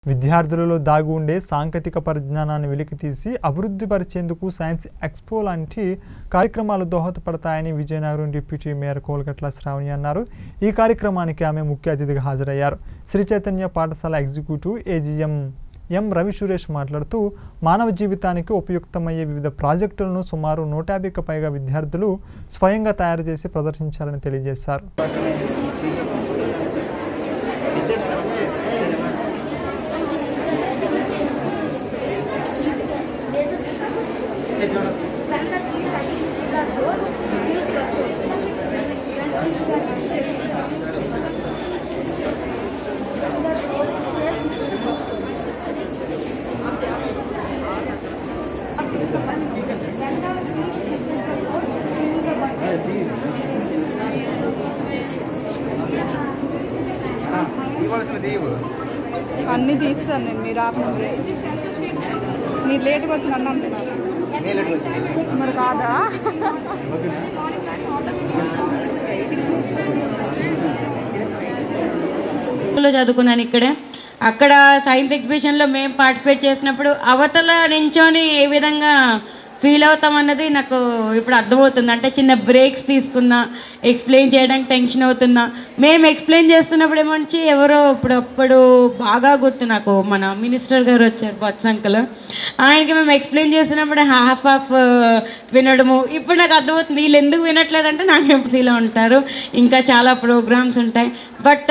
విద్యార్థులలో దాగి ఉండే సాంకేతిక పరిజ్ఞానాన్ని వెలికితీసి అభివృద్ధి పరిచేందుకు సైన్స్ ఎక్స్పో లాంటి కార్యక్రమాలు దోహదపడతాయని విజయనగరం డిప్యూటీ మేయర్ కోలగట్ల శ్రావణి అన్నారు. ఈ కార్యక్రమానికి ఆమె ముఖ్య అతిథిగా హాజరయ్యారు. శ్రీ చైతన్య పాఠశాల executive AGM M Ravi Suresh మాట్లాడుతూ మానవ జీవితానికి ఉపయుక్తమయ్యే వివిధ ప్రాజెక్టులను సుమారు 150కి పైగా విద్యార్థులు స్వయంగా తయారు చేసి ప్రదర్శించారని తెలియజేశారు. అన్నీ తీస్తాను నేను. మీరు ఆపండి. మీరు లేట్గా వచ్చి నన్ను అంటున్నారు మరి కాదా? చదువుకున్నాను ఇక్కడే. అక్కడ సైన్స్ ఎగ్జిబిషన్లో మేము పార్టిసిపేట్ చేసినప్పుడు అవతల నించొని ఏ విధంగా ఫీల్ అవుతాం అన్నది నాకు ఇప్పుడు అర్థమవుతుంది. అంటే చిన్న బ్రేక్స్ తీసుకున్నా, ఎక్స్ప్లెయిన్ చేయడానికి టెన్షన్ అవుతున్నా. మేము ఎక్స్ప్లెయిన్ చేస్తున్నప్పుడు ఏమొచ్చి ఎవరో అప్పుడు బాగా గుర్తు నాకు మన మినిస్టర్ గారు వచ్చారు, బొత్స అంకుల్. ఆయనకి మేము ఎక్స్ప్లెయిన్ చేస్తున్నప్పుడు హాఫ్ వినడము. ఇప్పుడు నాకు అర్థమవుతుంది వీళ్ళు ఎందుకు వినట్లేదంటే నాకు ఎంపీసీలో ఉంటారు, ఇంకా చాలా ప్రోగ్రామ్స్ ఉంటాయి. బట్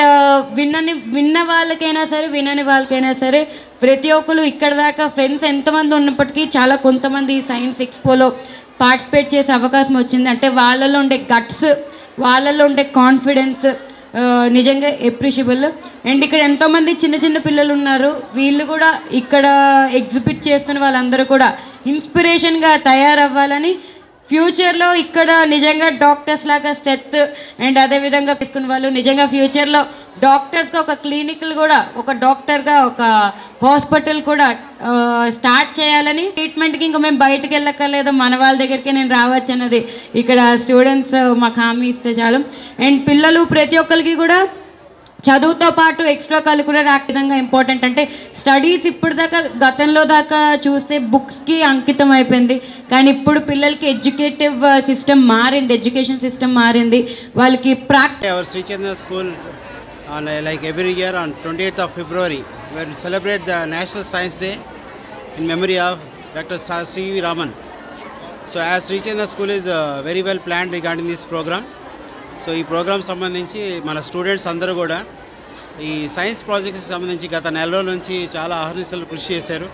విన్న వాళ్ళకైనా సరే వినని వాళ్ళకైనా సరే ప్రతి ఒక్కరు ఇక్కడ దాకా ఫ్రెండ్స్ ఎంతమంది ఉన్నప్పటికీ చాలా కొంతమంది సైన్స్ ఎక్స్పోలో పార్టిసిపేట్ చేసే అవకాశం వచ్చింది. అంటే వాళ్ళలో ఉండే గట్స్, వాళ్ళలో ఉండే కాన్ఫిడెన్స్ నిజంగా ఎప్రిషియబుల్. అండ్ ఇక్కడ ఎంతోమంది చిన్న చిన్న పిల్లలు ఉన్నారు. వీళ్ళు కూడా ఇక్కడ ఎగ్జిబిట్ చేస్తున్న వాళ్ళందరూ కూడా ఇన్స్పిరేషన్గా తయారవ్వాలని, ఫ్యూచర్లో ఇక్కడ నిజంగా డాక్టర్స్ లాగా స్టెత్ అండ్ అదేవిధంగా తీసుకున్న వాళ్ళు నిజంగా ఫ్యూచర్లో డాక్టర్స్గా ఒక క్లినిక్లు కూడా, ఒక డాక్టర్గా ఒక హాస్పిటల్ కూడా స్టార్ట్ చేయాలని, ట్రీట్మెంట్కి ఇంకా మేము బయటకు వెళ్ళక్కర్లేదు, మన వాళ్ళ దగ్గరికి నేను రావచ్చు అన్నది ఇక్కడ స్టూడెంట్స్ మాకు హామీ ఇస్తే చాలు. అండ్ పిల్లలు ప్రతి ఒక్కరికి కూడా చదువుతో పాటు ఎక్స్ట్రా కరిక్యులర్ యాక్టివిటీగా ఇంపార్టెంట్. అంటే స్టడీస్ ఇప్పుడు దాకా గతంలో దాకా చూస్తే బుక్స్కి అంకితం అయిపోయింది. కానీ ఇప్పుడు పిల్లలకి ఎడ్యుకేటివ్ సిస్టమ్ మారింది, ఎడ్యుకేషన్ సిస్టమ్ మారింది. వాళ్ళకి Our Sri Chandra School like every year on 28th of February we will celebrate the National Science Day in memory of Dr. Sri Raman. So as Sri Chandra School is very well planned regarding this program. So ఈ program సంబంధించి మన students అందరూ కూడా ఈ science ప్రాజెక్ట్స్కి సంబంధించి గత నెల రోజుల నుంచి చాలా అహర్నిశలు కృషి చేశారు.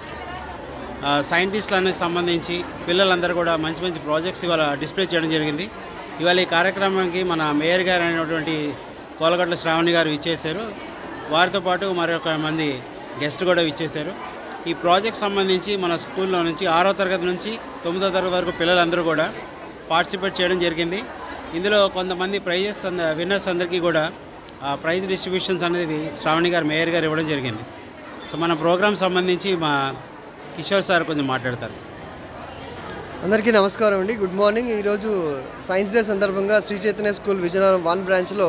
సైంటిస్టులకు సంబంధించి పిల్లలందరూ కూడా మంచి మంచి ప్రాజెక్ట్స్ ఇవాళ డిస్ప్లే చేయడం జరిగింది. ఇవాళ ఈ కార్యక్రమానికి మన మేయర్ గారు అయినటువంటి కోలగట్ల శ్రావణి గారు ఇచ్చేశారు. వారితో పాటు మరొక మంది గెస్ట్లు కూడా ఇచ్చేశారు. ఈ ప్రాజెక్ట్ సంబంధించి మన స్కూల్లో నుంచి 6వ తరగతి నుంచి 9వ తరగతి వరకు పిల్లలందరూ కూడా పార్టిసిపేట్ చేయడం జరిగింది. ఇందులో కొంతమంది ప్రైజెస్ విన్నర్స్ అందరికీ కూడా ప్రైజ్ డిస్ట్రిబ్యూషన్స్ అనేది శ్రావణి గారు మేయర్ గారు ఇవ్వడం జరిగింది. సో మన ప్రోగ్రామ్ సంబంధించి మా కిషోర్ సార్ కొంచెం మాట్లాడతారు. అందరికీ నమస్కారం అండి, గుడ్ మార్నింగ్. ఈరోజు సైన్స్ డే సందర్భంగా శ్రీ చైతన్య స్కూల్ విజయనగరం 1 బ్రాంచ్లో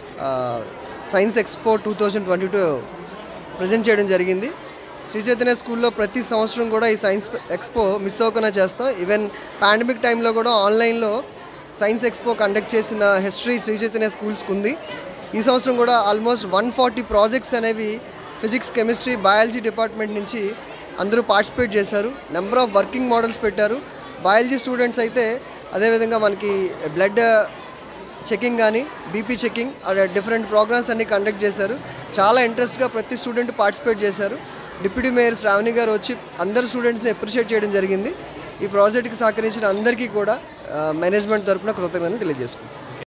సైన్స్ ఎక్స్పో 2022 ప్రజెంట్ చేయడం జరిగింది. శ్రీ చైతన్య స్కూల్లో ప్రతి సంవత్సరం కూడా ఈ సైన్స్ ఎక్స్పో మిస్ అవ్వకుండా చేస్తాం. ఈవెన్ పాండమిక్ టైంలో కూడా ఆన్లైన్లో సైన్స్ ఎక్స్పో కండక్ట్ చేసిన హిస్టరీ శ్రీ చైతన్య స్కూల్స్కి ఉంది. ఈ సంవత్సరం కూడా ఆల్మోస్ట్ 140 ప్రాజెక్ట్స్ అనేవి ఫిజిక్స్, కెమిస్ట్రీ, బయాలజీ డిపార్ట్మెంట్ నుంచి అందరూ పార్టిసిపేట్ చేశారు. నెంబర్ ఆఫ్ వర్కింగ్ మోడల్స్ పెట్టారు. బయాలజీ స్టూడెంట్స్ అయితే అదేవిధంగా మనకి బ్లడ్ చెకింగ్ కానీ బీపీ చెకింగ్ డిఫరెంట్ ప్రోగ్రామ్స్ అన్నీ కండక్ట్ చేశారు. చాలా ఇంట్రెస్ట్గా ప్రతి స్టూడెంట్ పార్టిసిపేట్ చేశారు. డిప్యూటీ మేయర్ శ్రావణి గారు వచ్చి అందరు స్టూడెంట్స్ని అప్రిషియేట్ చేయడం జరిగింది. ఈ ప్రాజెక్ట్కి సహకరించిన అందరికీ కూడా మేనేజ్మెంట్ తరఫున కృతజ్ఞతలు తెలియజేసుకుంటాం.